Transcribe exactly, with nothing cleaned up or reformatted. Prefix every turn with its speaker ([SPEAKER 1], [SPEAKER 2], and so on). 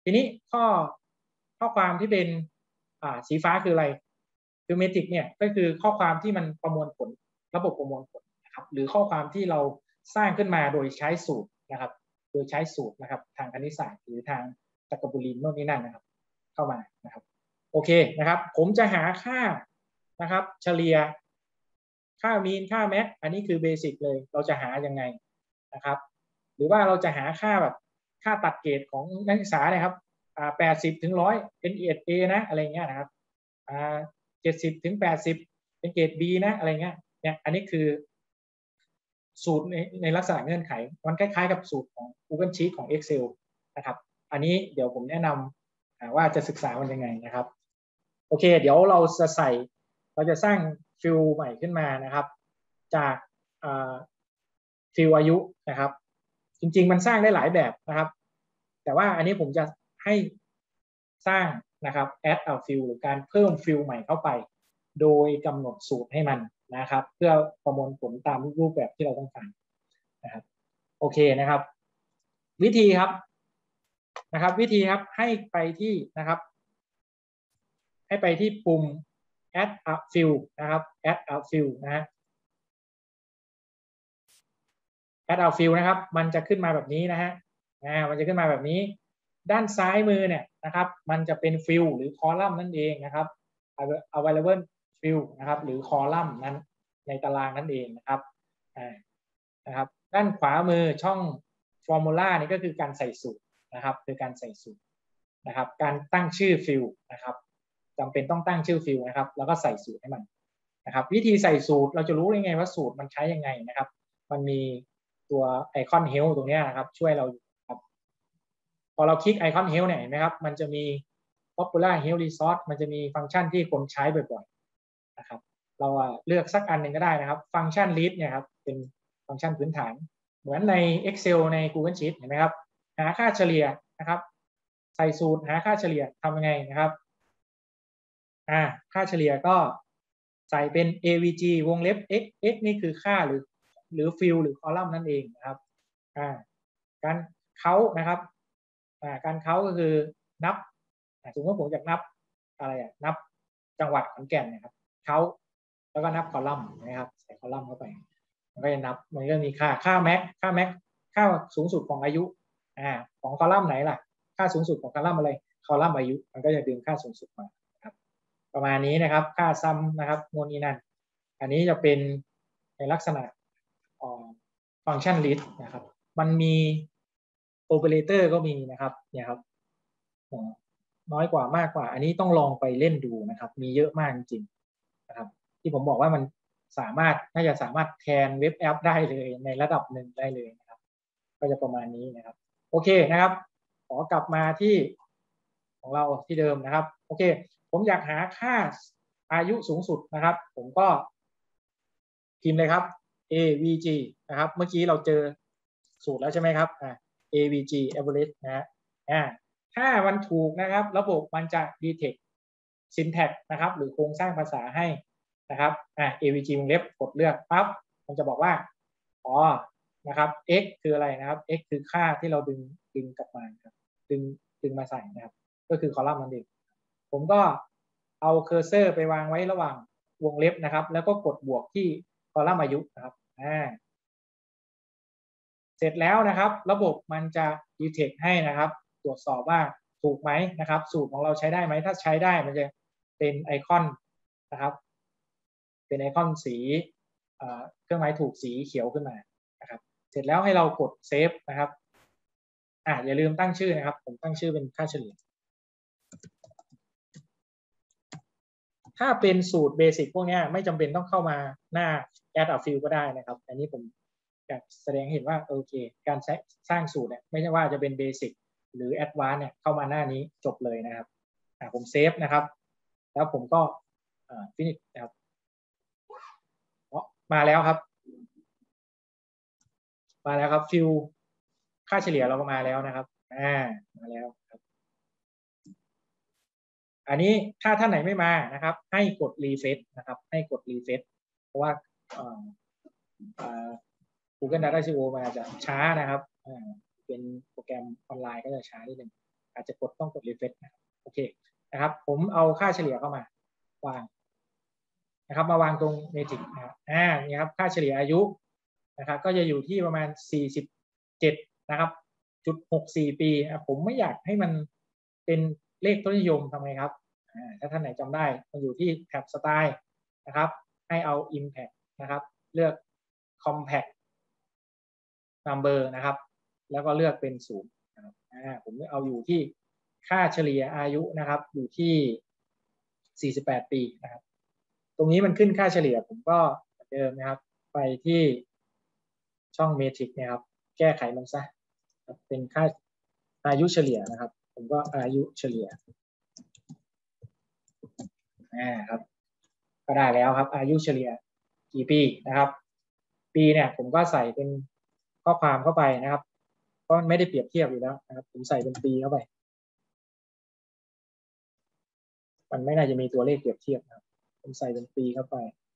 [SPEAKER 1] ทีนี้ข้อข้อความที่เป็นอ่าสีฟ้าคืออะไรคือเมทริกเนี่ยก็คือข้อความที่มันประมวลผลระบบประมวลผลนะครับหรือข้อความที่เราสร้างขึ้นมาโดยใช้สูตรนะครับโดยใช้สูตรนะครับทางคณิตศาสตร์หรือทางจักรบุรีโน่นนี่นั่นนะครับเข้ามานะครับโอเคนะครับผมจะหาค่านะครับเฉลี่ยค่ามีนค่าแม็กอันนี้คือเบสิกเลยเราจะหายังไงนะครับหรือว่าเราจะหาค่าแบบค่าตัดเกรดของนักศึกษาเนี่ยครับอ่าแปดสิบถึงร้อยเป็นเกรด A นะอะไรเงี้ยนะครับอ่าเจ็ดสิบถึงแปดสิบเป็นเกรด B นะอะไรเงี้ยเนี่ยอันนี้คือสูตรในในลักษณะเงื่อนไขมันคล้ายๆกับสูตรของ Google Sheet ของ Excel นะครับอันนี้เดี๋ยวผมแนะนำว่าจะศึกษามันยังไงนะครับโอเคเดี๋ยวเราจะใส่เราจะสร้างฟิลใหม่ขึ้นมานะครับจากฟิลอายุนะครับจริงๆมันสร้างได้หลายแบบนะครับแต่ว่าอันนี้ผมจะให้สร้างนะครับ add a fill หรือการเพิ่มฟิลใหม่เข้าไปโดยกำหนดสูตรให้มันนะครับเพื่อประมวลผลตามรูปแบบที่เราต้องการนะครับโอเคนะครับวิธีครับนะครับวิธีครับให้ไปที่นะครับให้ไปที่ปุ่ม add a fill นะครับ add a fill นะฮะ add a fill นะครับมันจะขึ้นมาแบบนี้นะฮะอ่ามันจะขึ้นมาแบบนี้ด้านซ้ายมือเนี่ยนะครับมันจะเป็นฟิลหรือคอลัมน์นั่นเองนะครับ available fill นะครับหรือคอลัมน์นั้นในตารางนั่นเองนะครับอ่านะครับด้านขวามือช่อง formula นี่ก็คือการใส่สูตรนะครับคือการใส่สูตรนะครับการตั้งชื่อฟิลนะครับจำเป็นต้องตั้งชื่อฟิลนะครับแล้วก็ใส่สูตรให้มันนะครับวิธีใส่สูตรเราจะรู้ได้ไงว่าสูตรมันใช้ยังไงนะครับมันมีตัวไอคอน help ตรงนี้นะครับช่วยเราครับพอเราคลิกไอคอน help เนี่ยเห็นไหมครับมันจะมี popular help resource มันจะมีฟังก์ชันที่คนใช้บ่อยๆนะครับเราเลือกสักอันหนึ่งก็ได้นะครับฟังก์ชัน list เนี่ยครับเป็นฟังก์ชันพื้นฐานเหมือนใน Excel ใน Google Sheet เห็นไหมครับหาค่าเฉลี่ยนะครับใส่สูตรหาค่าเฉลี่ยทำยังไงนะครับอ่าค่าเฉลี่ยก็ใส่เป็น เอ วี จี วงเล็บ x x นี่คือค่าหรือหรือฟิลหรือคอลัมน์นั่นเองนะครับอ่าการเค้านะครับอ่าการเค้าก็คือนับสมมติผมอยากนับอะไรอ่ะนับจังหวัดขอนแก่นนะครับเค้าแล้วก็นับคอลัมน์นะครับใส่คอลัมน์เข้าไปมันก็จะนับมันก็มีค่าค่าแม็กค่าแม็กค่าสูงสุดของอายุอ่าของคอลัมน์ไหนล่ะค่าสูงสุดของคอลัมน์อะไรคอลัมน์อายุมันก็จะดึงค่าสูงสุดมาครับประมาณนี้นะครับค่าซัมนะครับโน่นนี่นั่นอันนี้จะเป็นในลักษณะฟังก์ชัน list นะครับมันมี operator ก็มีนะครับเนี่ยครับน้อยกว่ามากกว่าอันนี้ต้องลองไปเล่นดูนะครับมีเยอะมากจริงๆนะครับที่ผมบอกว่ามันสามารถน่าจะสามารถแทนเว็บแอปได้เลยในระดับหนึ่งได้เลยนะครับก็จะประมาณนี้นะครับโอเคนะครับขอกลับมาที่ของเราที่เดิมนะครับโอเคผมอยากหาค่าอายุสูงสุดนะครับผมก็พิมพ์เลยครับ เอ วี จี นะครับเมื่อกี้เราเจอสูตรแล้วใช่ไหมครับอ่า เอ วี จี average นะฮะอ่าถ้ามันถูกนะครับระบบมันจะ detect syntax นะครับหรือโครงสร้างภาษาให้นะครับอ่า เอ วี จี วงเล็บกดเลือกปั๊บมันจะบอกว่าอ๋อนะครับ x คืออะไรนะครับ x คือค่าที่เราดึงดึงกลับมาครับดึงดึงมาใส่นะครับก็คือคอลัมน์นั่นเองผมก็เอาเคอร์เซอร์ไปวางไว้ระหว่างวงเล็บนะครับแล้วก็กดบวกที่คอลัมน์อายุนะครับอ่าเสร็จแล้วนะครับระบบมันจะ detect ให้นะครับตรวจสอบว่าถูกไหมนะครับสูตรของเราใช้ได้ไหมถ้าใช้ได้มันจะเป็นไอคอนนะครับเป็นไอคอนสีเครื่องหมายถูกสีเขียวขึ้นมานะครับเสร็จแล้วให้เรากดเซฟนะครับอ่าอย่าลืมตั้งชื่อนะครับผมตั้งชื่อเป็นค่าเฉลี่ยถ้าเป็นสูตรเบสิกพวกนี้ไม่จำเป็นต้องเข้ามาหน้า add a fill ก็ได้นะครับอันนี้ผมอยากแสดงเห็นว่าโอเคการสร้างสูตรเนี่ยไม่ใช่ว่าจะเป็นเบสิกหรือแอดวานซ์เนี่ยเข้ามาหน้านี้จบเลยนะครับอ่าผมเซฟนะครับแล้วผมก็อ่า finish นะครับมาแล้วครับมาแล้วครับฟิลค่าเฉลี่ยเราก็มาแล้วนะครับอ่ามาแล้วครับอันนี้ถ้าท่านไหนไม่มานะครับให้กดรีเฟซนะครับให้กดรีเฟซเพราะว่าGoogle Data ซี อี โอ มันอาจจะช้านะครับเป็นโปรแกรมออนไลน์ก็จะช้านิดนึงอาจจะกดต้องกด refresh นะครับโอเคนะครับผมเอาค่าเฉลี่ยเข้ามาวางนะครับมาวางตรงเมทริกนะครับอ่านี่ครับค่าเฉลี่ยอายุนะครับก็จะอยู่ที่ประมาณสี่สิบเจ็ดนะครับจุดหกสี่ปีนะผมไม่อยากให้มันเป็นเลขต้นนิยมทำไงครับถ้าท่านไหนจำได้มันอยู่ที่แท็บสไตล์นะครับให้เอา impact นะครับเลือก compact number นะครับแล้วก็เลือกเป็นศูนย์นะครับผมเอาอยู่ที่ค่าเฉลี่ยอายุนะครับอยู่ที่สี่สิบแปดปีนะครับตรงนี้มันขึ้นค่าเฉลี่ยผมก็เหมือนเดิมนะครับไปที่ช่องเมทริกนะครับแก้ไขมันซะเป็นค่าอายุเฉลี่ยนะครับผมก็อายุเฉลี่ยอ่าครับก็ได้แล้วครับอายุเฉลี่ยกี่ปีนะครับปีเนี่ยผมก็ใส่เป็นข้อความเข้าไปนะครับเพราะมันไม่ได้เปรียบเทียบอยู่แล้วนะครับผมใส่เป็นปีเข้าไปมันไม่น่าจะมีตัวเลขเปรียบเทียบนะครับผมใส่เป็นปีเข้าไป